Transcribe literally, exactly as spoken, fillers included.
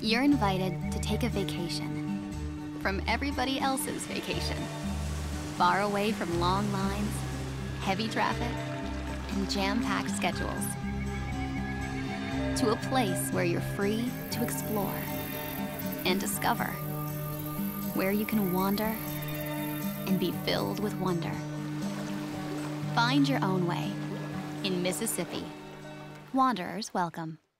You're invited to take a vacation from everybody else's vacation. Far away from long lines, heavy traffic, and jam-packed schedules. To a place where you're free to explore and discover. Where you can wander and be filled with wonder. Find your own way in Mississippi. Wanderers welcome.